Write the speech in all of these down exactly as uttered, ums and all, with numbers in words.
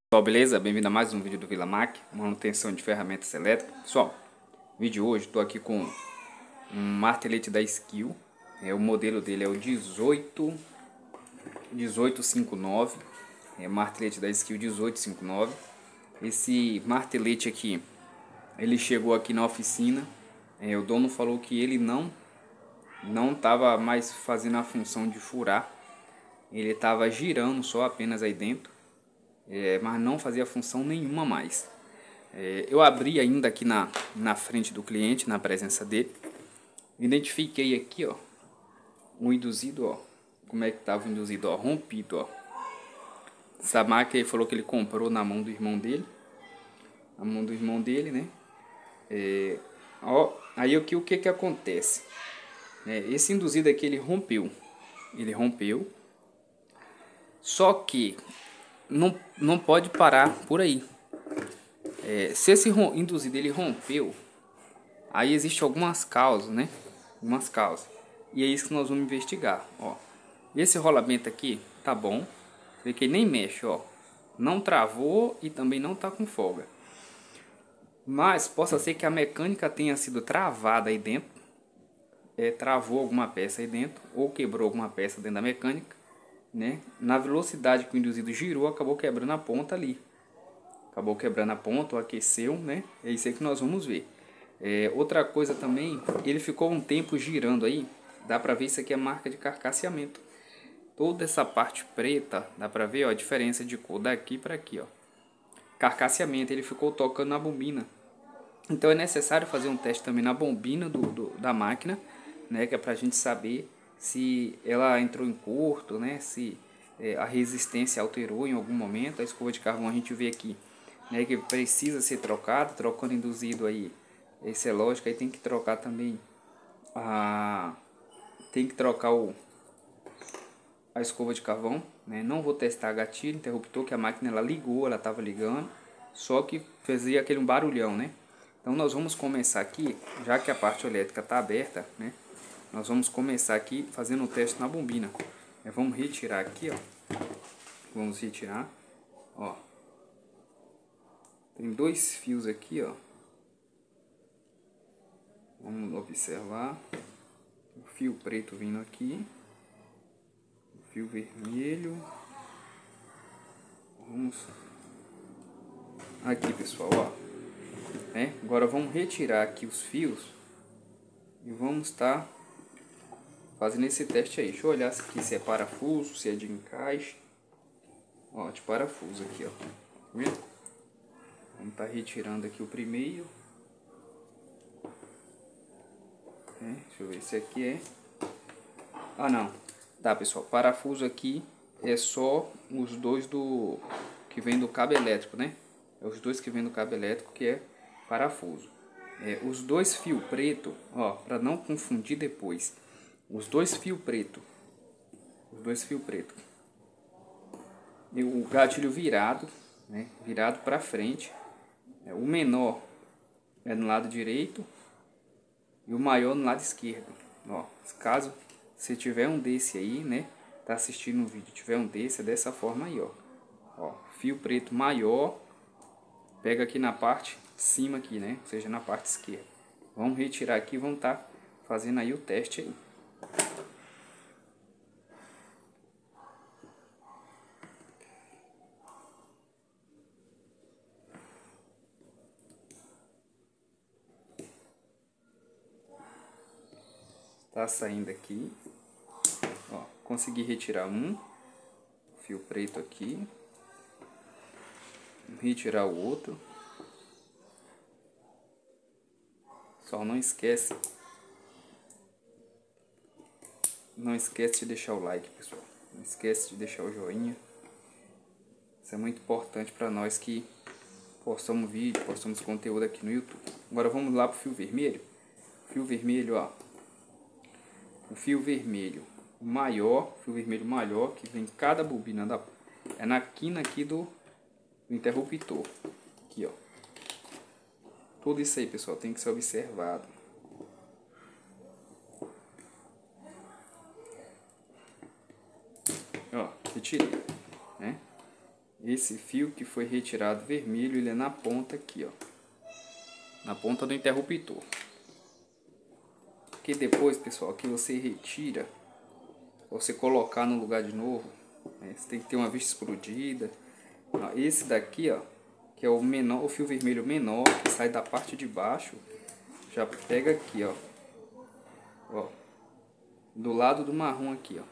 Pessoal, beleza? Bem-vindo a mais um vídeo do Villamac, manutenção de ferramentas elétricas. Pessoal, vídeo hoje estou aqui com um martelete da Skil. É, o modelo dele é o dezoito dezoito cinquenta e nove, é martelete da Skil dezoito cinquenta e nove. Esse martelete aqui, ele chegou aqui na oficina. É, o dono falou que ele não não estava mais fazendo a função de furar, ele estava girando só apenas aí dentro. É, mas não fazia função nenhuma mais. É, eu abri ainda aqui na, na frente do cliente, na presença dele. Identifiquei aqui, ó, o induzido, ó. Como é que estava o induzido, ó, rompido, ó. Essa máquina ele falou que ele comprou na mão do irmão dele. Na mão do irmão dele, né? É, ó, aí aqui o que que acontece? É, esse induzido aqui ele rompeu. Ele rompeu. Só que não, não pode parar por aí. É, se esse induzido ele rompeu, aí existe algumas causas, né? Algumas causas. E é isso que nós vamos investigar, ó. Esse rolamento aqui tá bom. Vê que ele nem mexe, ó. Não travou e também não tá com folga. Mas possa ser que a mecânica tenha sido travada aí dentro. É, travou alguma peça aí dentro ou quebrou alguma peça dentro da mecânica, né? Na velocidade que o induzido girou, acabou quebrando a ponta ali. Acabou quebrando a ponta, ou aqueceu, né? É isso aí que nós vamos ver. É, outra coisa também, ele ficou um tempo girando aí. Dá pra ver, isso aqui é marca de carcasseamento. Toda essa parte preta, dá pra ver, ó, a diferença de cor daqui para aqui, ó. Carcasseamento, ele ficou tocando na bobina. Então é necessário fazer um teste também na bobina do, do, da máquina, né? Que é pra gente saber se ela entrou em curto, né? Se é, a resistência alterou em algum momento. A escova de carvão a gente vê aqui, né, que precisa ser trocado, trocando induzido aí, esse é lógico. Aí tem que trocar também a tem que trocar o a escova de carvão, né? Não vou testar gatilho, interruptor, que a máquina ela ligou, ela estava ligando, só que fazia aquele barulhão, né? Então nós vamos começar aqui, já que a parte elétrica está aberta, né? Nós vamos começar aqui fazendo o teste na bombina. É, vamos retirar aqui, ó. Vamos retirar, ó. Tem dois fios aqui, ó. Vamos observar. O fio preto vindo aqui. O fio vermelho. Vamos aqui, pessoal, ó. É, agora vamos retirar aqui os fios e vamos estar tá fazendo esse teste aí. Deixa eu olhar aqui se é parafuso, se é de encaixe. Ó, de parafuso aqui, ó. Tá vendo? Vamos estar tá retirando aqui o primeiro. É, deixa eu ver se aqui é. Ah, não. Tá, pessoal. Parafuso aqui é só os dois do que vem do cabo elétrico, né? É os dois que vem do cabo elétrico que é parafuso. É, os dois fios preto, ó, para não confundir depois. Os dois fios preto. Os dois fios preto. E o gatilho virado, né? Virado para frente. É, o menor é no lado direito e o maior no lado esquerdo. Ó, caso você tiver um desse aí, né? Tá assistindo o vídeo, tiver um desse, é dessa forma aí, ó. Ó, fio preto maior, pega aqui na parte de cima aqui, né? Ou seja, na parte esquerda. Vamos retirar aqui e vamos estar tá fazendo aí o teste aí. Tá saindo aqui, ó, consegui retirar um fio preto aqui, retirar o outro. Só não esquece, não esquece de deixar o like, pessoal. Não esquece de deixar o joinha. Isso é muito importante para nós que postamos vídeo, postamos conteúdo aqui no YouTube. Agora vamos lá pro fio vermelho. Fio vermelho, ó. O fio vermelho maior, fio vermelho maior, que vem em cada bobina da, é na quina aqui do, do interruptor. Aqui, ó. Tudo isso aí, pessoal, tem que ser observado. Ó, retirei, né? esse fio que foi retirado vermelho, ele é na ponta aqui, ó. Na ponta do interruptor. Que depois, pessoal, que você retira, você colocar no lugar de novo, né, você tem que ter uma vista explodida. Esse daqui, ó, que é o menor, o fio vermelho menor, que sai da parte de baixo, já pega aqui, ó, ó, do lado do marrom aqui, ó.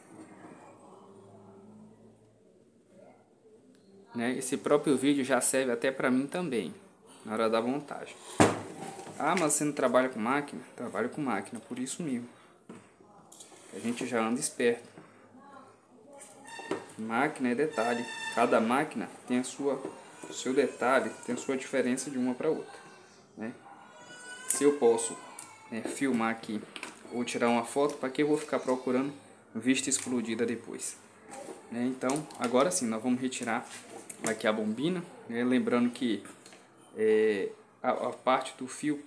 Né? Esse próprio vídeo já serve até pra mim também, na hora da montagem. Ah, mas você não trabalha com máquina? Trabalho com máquina, por isso mesmo. A gente já anda esperto. Máquina é detalhe. Cada máquina tem a sua, o seu detalhe, tem a sua diferença de uma para outra. Né? Se eu posso, né, filmar aqui ou tirar uma foto, para que eu vou ficar procurando vista explodida depois? Né? Então, agora sim, nós vamos retirar aqui a bombina. Né? Lembrando que é, a, a parte do fio,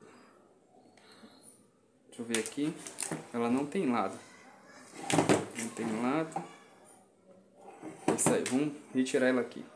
deixa eu ver aqui, ela não tem lado. Não tem lado. Isso aí, vamos retirar ela aqui.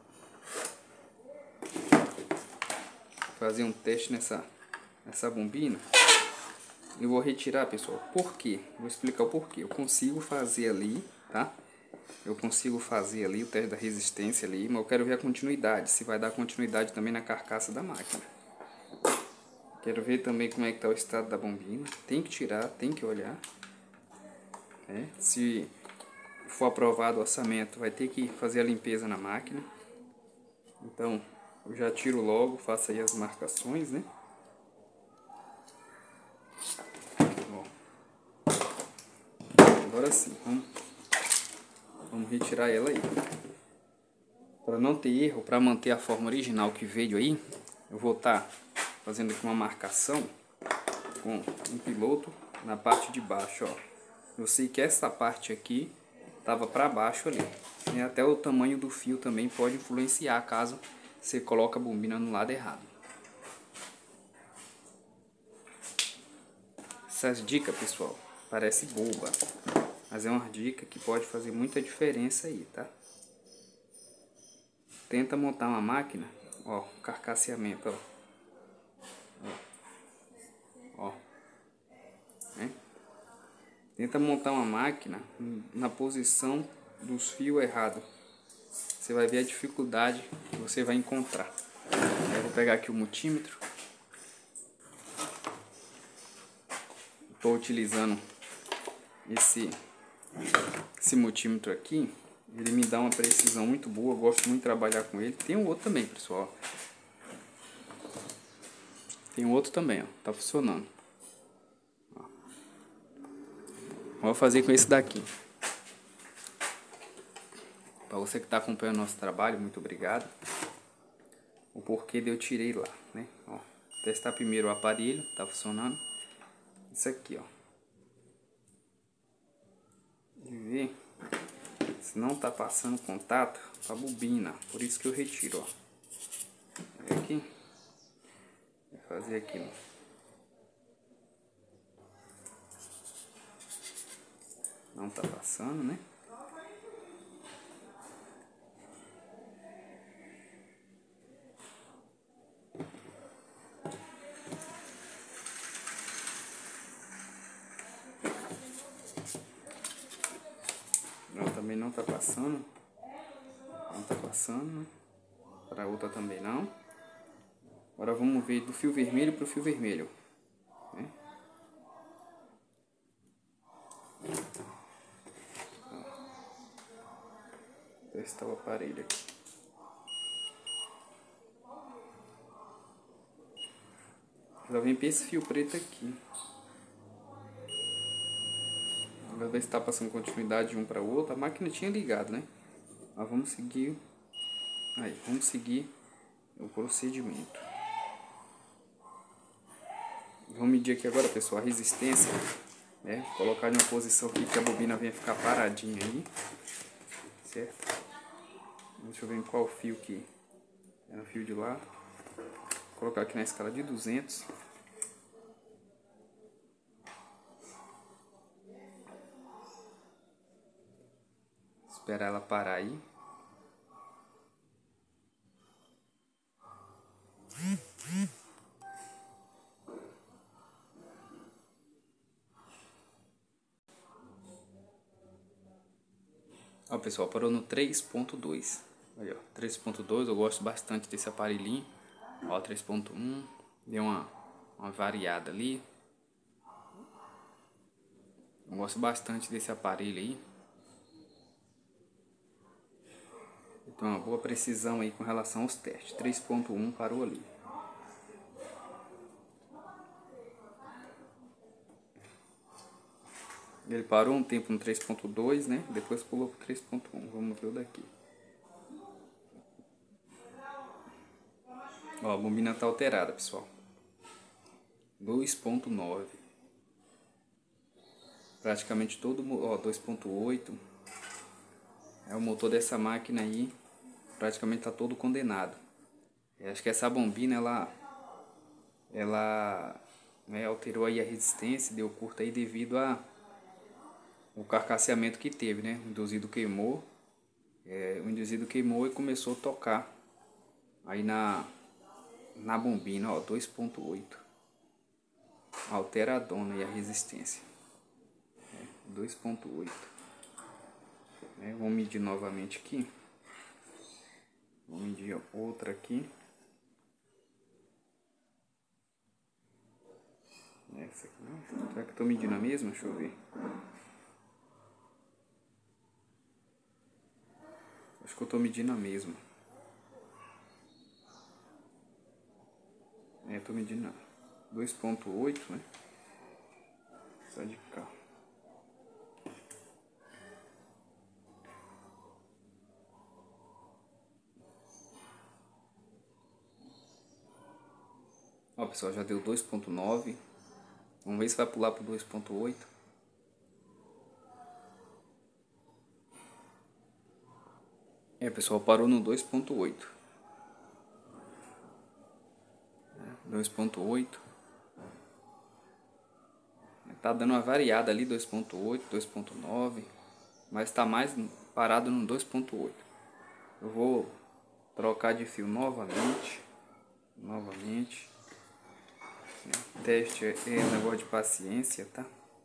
Fazer um teste nessa, nessa bombina. Eu vou retirar, pessoal. Por quê? Vou explicar o porquê. Eu consigo fazer ali, tá? Eu consigo fazer ali o teste da resistência ali, mas eu quero ver a continuidade. Se vai dar continuidade também na carcaça da máquina. Quero ver também como é que está o estado da bombina. Tem que tirar, tem que olhar. É, se for aprovado o orçamento, vai ter que fazer a limpeza na máquina. Então, eu já tiro logo, faço aí as marcações, né? Ó. Agora sim, vamos, vamos retirar ela aí. Para não ter erro, para manter a forma original que veio aí, eu vou estar tá fazendo aqui uma marcação com um piloto na parte de baixo, ó. Eu sei que essa parte aqui estava para baixo ali. E até o tamanho do fio também pode influenciar caso você coloque a bombina no lado errado. Essas dicas, pessoal, parece boba, mas é uma dica que pode fazer muita diferença aí, tá? Tenta montar uma máquina, ó, carcasseamento, ó. Ó. Ó. Né? Tenta montar uma máquina na posição dos fios errados. Você vai ver a dificuldade que você vai encontrar. Eu vou pegar aqui o multímetro. Estou utilizando esse, esse multímetro aqui. Ele me dá uma precisão muito boa. Eu gosto muito de trabalhar com ele. Tem um outro também, pessoal. Tem um outro também, ó. Tá funcionando. Ó. Vou fazer com esse daqui. Para você que está acompanhando nosso trabalho, muito obrigado. O porquê de eu tirei lá, né? Ó, testar primeiro o aparelho, tá funcionando. Isso aqui, ó. E ver se não tá passando contato com a bobina. Por isso que eu retiro, ó. Aqui. Vou fazer aqui, ó. Não tá passando, né? Também não tá passando. Não tá passando. Para outra também não. Agora vamos ver do fio vermelho pro fio vermelho. Né? Testar o aparelho aqui. Ela vem para esse fio preto aqui. Vamos ver se está passando continuidade de um para o outro. A máquina tinha ligado, né? Mas vamos seguir. Aí, vamos seguir o procedimento. Vamos medir aqui agora, pessoal, a resistência. Né? Colocar em uma posição aqui que a bobina venha ficar paradinha aí. Certo? Deixa eu ver em qual fio que é o fio de lá. Vou colocar aqui na escala de duzentos. Esperar ela parar aí. Ó, pessoal, parou no três ponto dois. Aí, ó, três ponto dois, eu gosto bastante desse aparelhinho. Ó, três ponto um, deu uma, uma variada ali. Eu gosto bastante desse aparelho aí. Então, uma boa precisão aí com relação aos testes. três ponto um parou ali. Ele parou um tempo no três ponto dois, né? Depois pulou para três ponto um. Vamos ver o daqui. Ó, a bobina tá alterada, pessoal. dois ponto nove. Praticamente todo, ó, dois ponto oito. É o motor dessa máquina aí, praticamente tá todo condenado. Eu acho que essa bombina, ela ela né, alterou aí a resistência, deu curto aí devido a o carcaceamento que teve, né? O induzido queimou, é, o induzido queimou e começou a tocar aí na na bombina, ó, dois ponto oito. Alteradona aí a resistência. É, dois ponto oito. É, vamos medir novamente aqui. Vou medir outra aqui. Essa aqui não. Será que eu tô medindo a mesma? Deixa eu ver. Acho que eu tô medindo a mesma. É, eu tô medindo dois ponto oito, né? Só de cá. Ó, pessoal, já deu dois ponto nove. Vamos ver se vai pular pro dois ponto oito. É, pessoal, parou no dois ponto oito. dois ponto oito. Tá dando uma variada ali, dois ponto oito, dois ponto nove. Mas tá mais parado no dois ponto oito. Eu vou trocar de fio novamente. Novamente. Teste é negócio de paciência, tá?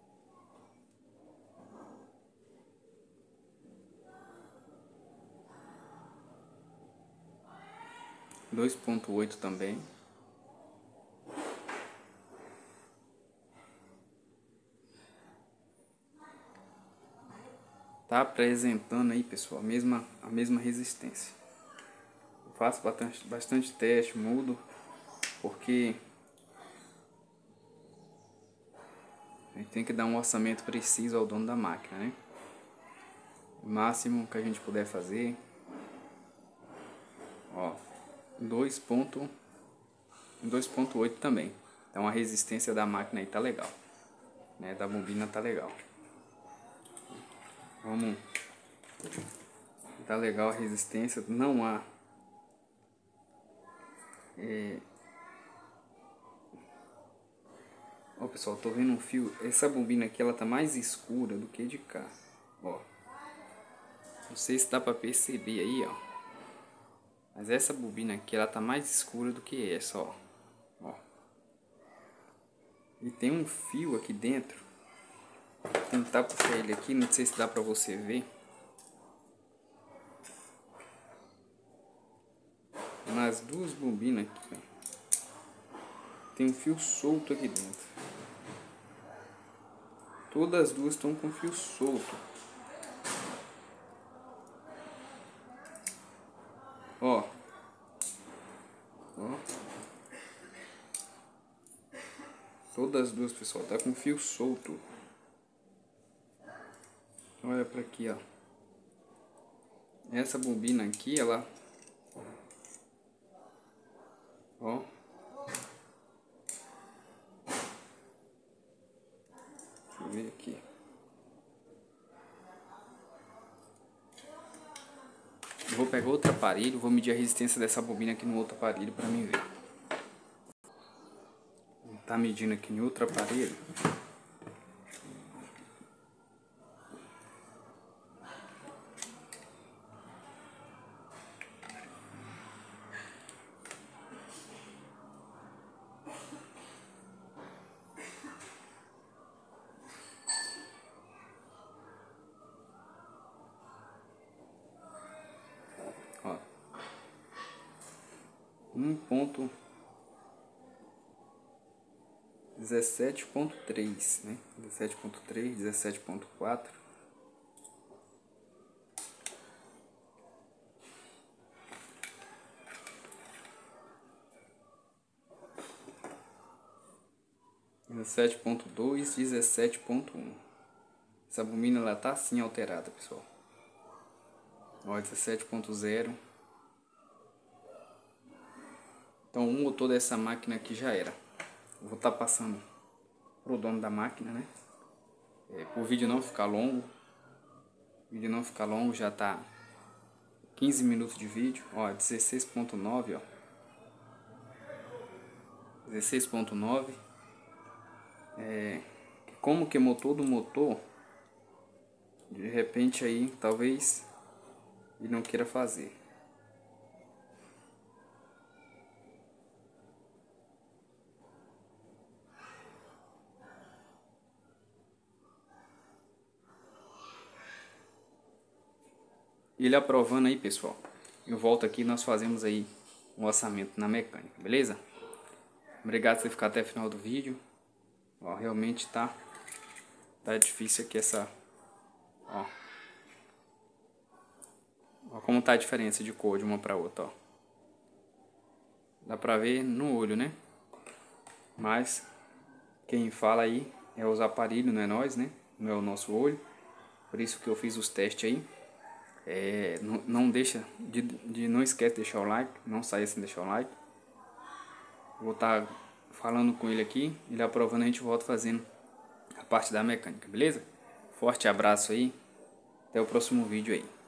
dois ponto oito também. Tá apresentando aí, pessoal, a mesma, a mesma resistência. Eu faço bastante, bastante teste, mudo, porque a gente tem que dar um orçamento preciso ao dono da máquina, né? O máximo que a gente puder fazer. Ó, dois ponto oito também. Então a resistência da máquina aí tá legal, né? Da bobina tá legal. Vamos. Tá legal a resistência, não há é... Ó, pessoal, tô vendo um fio. Essa bobina aqui, ela tá mais escura do que de cá. Ó, não sei se dá pra perceber aí, ó. Mas essa bobina aqui, ela tá mais escura do que essa, ó. Ó. E tem um fio aqui dentro. Vou tentar puxar ele aqui, não sei se dá pra você ver. Nas duas bobinas aqui, ó, tem um fio solto aqui dentro. Todas as duas estão com fio solto. Ó. Ó. Todas as duas, pessoal, tá com fio solto. Olha pra aqui, ó. Essa bobina aqui, ela... Ó. Deixa eu ver aqui. Eu vou pegar outro aparelho, vou medir a resistência dessa bobina aqui no outro aparelho pra mim ver. Tá medindo aqui em outro aparelho. um ponto dezessete ponto três, né? dezessete ponto três, dezessete ponto quatro. dezessete ponto dois, dezessete ponto um. Essa bobina ela tá assim alterada, pessoal. Ó, dezessete ponto zero. Então o motor dessa máquina aqui já era. Eu vou estar tá passando pro dono da máquina, né? É, o vídeo não ficar longo. O vídeo não ficar longo, já tá quinze minutos de vídeo. Ó, dezesseis ponto nove, ó. dezesseis ponto nove. É, como queimou todo o motor, de repente aí talvez ele não queira fazer. Ele aprovando aí, pessoal, eu volto aqui e nós fazemos aí um orçamento na mecânica, beleza? Obrigado por você ficar até o final do vídeo. Ó, realmente tá tá difícil aqui essa, ó. Ó como tá a diferença de cor de uma para outra, ó. Dá pra ver no olho, né? Mas quem fala aí é os aparelhos, não é nós, né? Não é o nosso olho. Por isso que eu fiz os testes aí. É, não, não deixa de, de não esquece de deixar o like, não saia sem deixar o like. Vou estar falando com ele aqui, ele aprovando, a gente volta fazendo a parte da mecânica, beleza? Forte abraço aí, até o próximo vídeo aí.